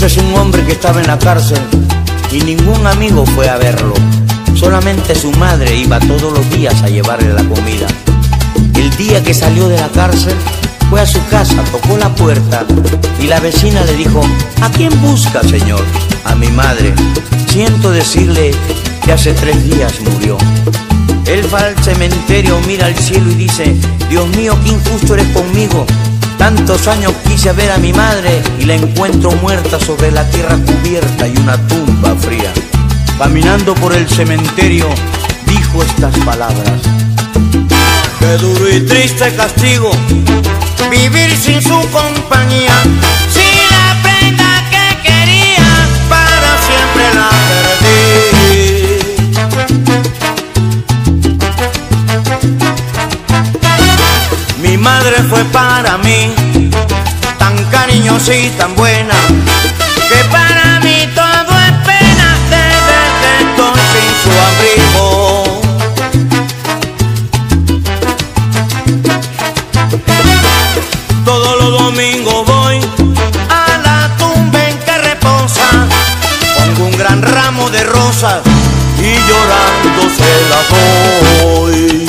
Este es un hombre que estaba en la cárcel y ningún amigo fue a verlo. Solamente su madre iba todos los días a llevarle la comida. El día que salió de la cárcel, fue a su casa, tocó la puerta y la vecina le dijo: ¿a quién busca, señor? A mi madre. Siento decirle que hace 3 días murió. Él va al cementerio, mira al cielo y dice: Dios mío, qué injusto eres conmigo. Tantos años quise ver a mi madre y la encuentro muerta sobre la tierra cubierta y una tumba fría. Caminando por el cementerio, dijo estas palabras: qué duro y triste castigo vivir sin su compañía. Sin la prenda que quería, para siempre la perdí. Mi madre fue para mí tan cariñosa y tan buena, que para mí todo es pena desde que estoy sin su abrigo. Todos los domingos voy a la tumba en que reposa, pongo un gran ramo de rosas y llorando se las doy.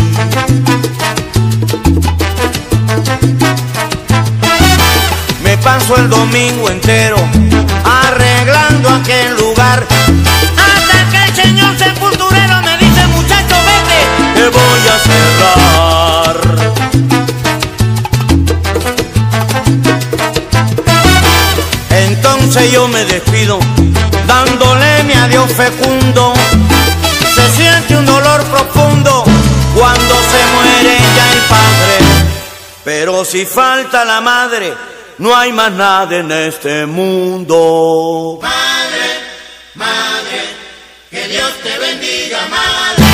Me paso el domingo entero arreglando aquel lugar, hasta que el señor sepulturero me dice: muchacho, vete, que voy a cerrar. Entonces yo me despido, dándole mi adiós fecundo. Se siente un dolor profundo cuando se muere ya el padre, pero si falta la madre, no hay más nada en este mundo. Madre, madre, que Dios te bendiga, madre.